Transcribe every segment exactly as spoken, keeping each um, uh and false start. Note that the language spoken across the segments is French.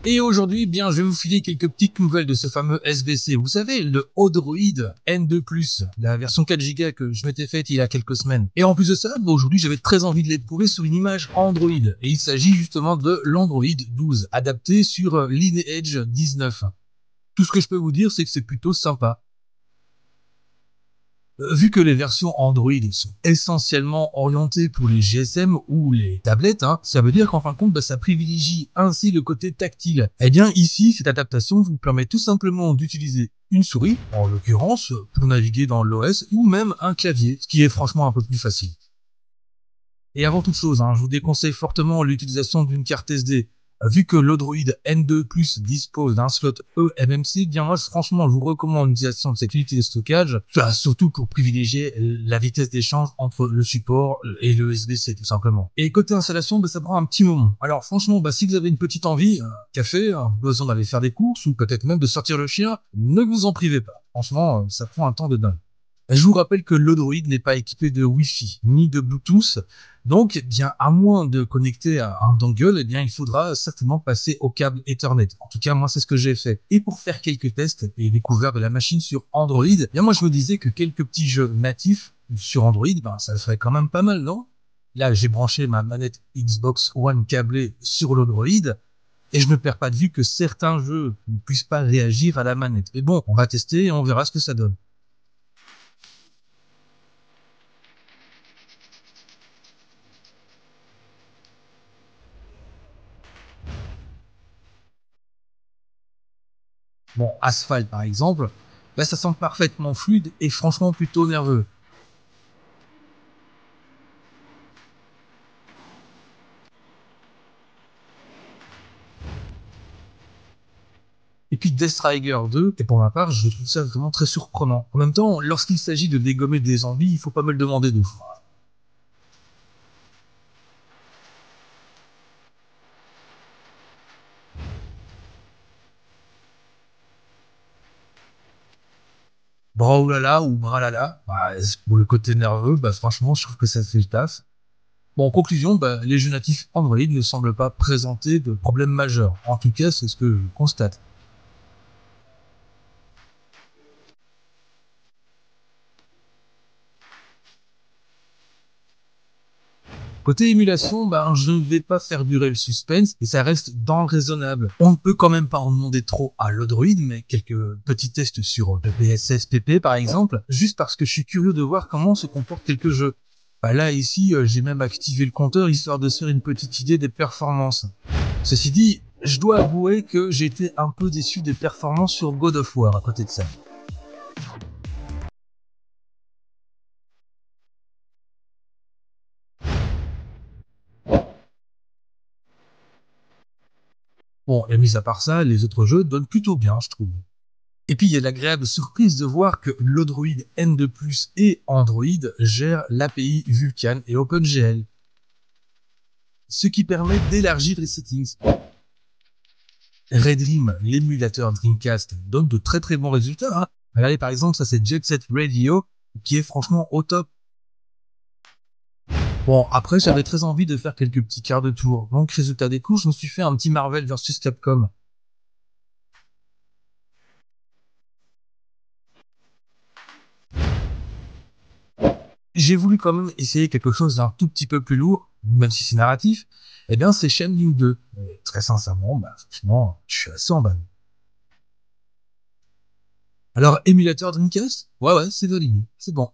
Et aujourd'hui, eh bien, je vais vous filer quelques petites nouvelles de ce fameux S B C. Vous savez, le Odroid N deux plus, la version quatre giga que je m'étais faite il y a quelques semaines. Et en plus de ça, bah, aujourd'hui, j'avais très envie de l'éprouver sur une image Android. Et il s'agit justement de l'Android douze, adapté sur Lineage dix-neuf. Tout ce que je peux vous dire, c'est que c'est plutôt sympa. Vu que les versions Android sont essentiellement orientées pour les G S M ou les tablettes, hein, ça veut dire qu'en fin de compte, bah, ça privilégie ainsi le côté tactile. Eh bien ici, cette adaptation vous permet tout simplement d'utiliser une souris, en l'occurrence, pour naviguer dans l'O S, ou même un clavier, ce qui est franchement un peu plus facile. Et avant toute chose, hein, je vous déconseille fortement l'utilisation d'une carte S D. Vu que l'Odroid N deux plus dispose d'un slot E M M C, bien moi, franchement, je vous recommande l'utilisation de cette unité de stockage, surtout pour privilégier la vitesse d'échange entre le support et le S B C, tout simplement. Et côté installation, bah, ça prend un petit moment. Alors franchement, bah, si vous avez une petite envie, un café, un besoin d'aller faire des courses, ou peut-être même de sortir le chien, ne vous en privez pas. Franchement, ça prend un temps de dingue. Je vous rappelle que l'Odroid n'est pas équipé de Wi-Fi ni de Bluetooth, donc eh bien à moins de connecter à un dongle, eh bien il faudra certainement passer au câble Ethernet. En tout cas, moi c'est ce que j'ai fait. Et pour faire quelques tests et découvert de la machine sur Android, eh bien moi je me disais que quelques petits jeux natifs sur Android, ben ça ferait quand même pas mal, non? Là, j'ai branché ma manette Xbox One câblée sur l'Odroid. Et je ne perds pas de vue que certains jeux ne puissent pas réagir à la manette. Mais bon, on va tester et on verra ce que ça donne. Bon, Asphalt par exemple, bah, ça semble parfaitement fluide et franchement plutôt nerveux. Et puis Death Striker deux, et pour ma part, je trouve ça vraiment très surprenant. En même temps, lorsqu'il s'agit de dégommer des zombies, il faut pas me le demander deux fois. Brawlhalla ou Brawlhalla, bah, pour le côté nerveux, bah, franchement, je trouve que ça fait le taf. Bon, en conclusion, bah, les jeux natifs Android ne semblent pas présenter de problème majeur. En tout cas, c'est ce que je constate. Côté émulation, ben, je ne vais pas faire durer le suspense et ça reste dans le raisonnable. On ne peut quand même pas en demander trop à l'Odroid, mais quelques petits tests sur le P S S P P par exemple, juste parce que je suis curieux de voir comment se comportent quelques jeux. Bah là, ici, euh, j'ai même activé le compteur histoire de se faire une petite idée des performances. Ceci dit, je dois avouer que j'ai été un peu déçu des performances sur God of War à côté de ça. Bon, et mis à part ça, les autres jeux donnent plutôt bien, je trouve. Et puis il y a l'agréable surprise de voir que l'Odroid N deux plus et Android gèrent l'A P I Vulkan et OpenGL, ce qui permet d'élargir les settings. Redream, l'émulateur Dreamcast, donne de très très bons résultats. Hein. Regardez par exemple, ça c'est Jet Set Radio, qui est franchement au top. Bon, après j'avais très envie de faire quelques petits quarts de tour, donc résultat des courses, je me suis fait un petit Marvel versus Capcom. J'ai voulu quand même essayer quelque chose d'un tout petit peu plus lourd, même si c'est narratif, eh bien c'est Shenmue deux. Et très sincèrement, bah, franchement, je suis assez emballé. Alors, émulateur Dreamcast? Ouais, ouais, c'est validé, c'est bon.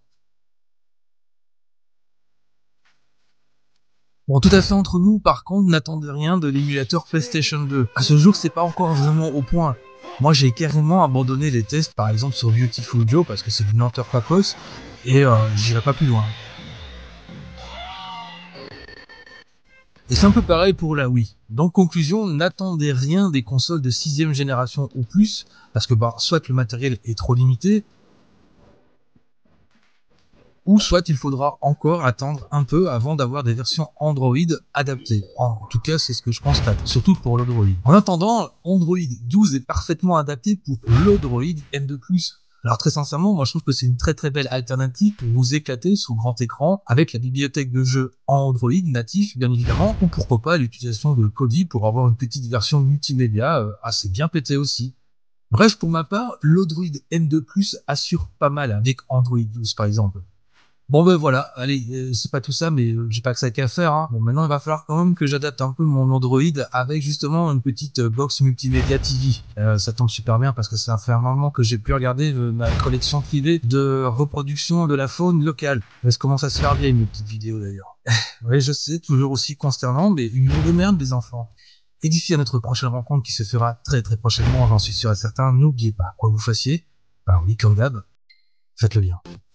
Bon, tout à fait entre nous, par contre, n'attendez rien de l'émulateur PlayStation deux. À ce jour, c'est pas encore vraiment au point. Moi, j'ai carrément abandonné les tests, par exemple sur Beautiful Joe, parce que c'est d'une lenteur papos, et euh, j'irai pas plus loin. Et c'est un peu pareil pour la Wii. Donc conclusion, n'attendez rien des consoles de sixième génération ou plus, parce que bah, soit le matériel est trop limité, ou soit il faudra encore attendre un peu avant d'avoir des versions Android adaptées. En tout cas, c'est ce que je constate, surtout pour l'Android. En attendant, Android douze est parfaitement adapté pour l'Android N deux plus. Alors très sincèrement, moi je trouve que c'est une très très belle alternative pour vous éclater sous grand écran avec la bibliothèque de jeux en Android natif bien évidemment, ou pourquoi pas l'utilisation de Kodi pour avoir une petite version multimédia euh, assez bien pétée aussi. Bref, pour ma part, l'Android M deux Plus assure pas mal avec Android douze par exemple. Bon ben voilà, allez, euh, c'est pas tout ça, mais euh, j'ai pas que ça qu'à faire. Hein. Bon, maintenant il va falloir quand même que j'adapte un peu mon Android avec justement une petite euh, box multimédia T V. Euh, ça tombe super bien parce que ça fait un moment que j'ai pu regarder euh, ma collection privée de reproduction de la faune locale. Ça commence à se faire vieille mes petites vidéos d'ailleurs. Oui, je sais, toujours aussi consternant, mais une de merde les enfants. Et d'ici à notre prochaine rencontre qui se fera très très prochainement, j'en suis sûr et certain, n'oubliez pas quoi vous fassiez. Bah oui, comme d'hab, faites-le bien.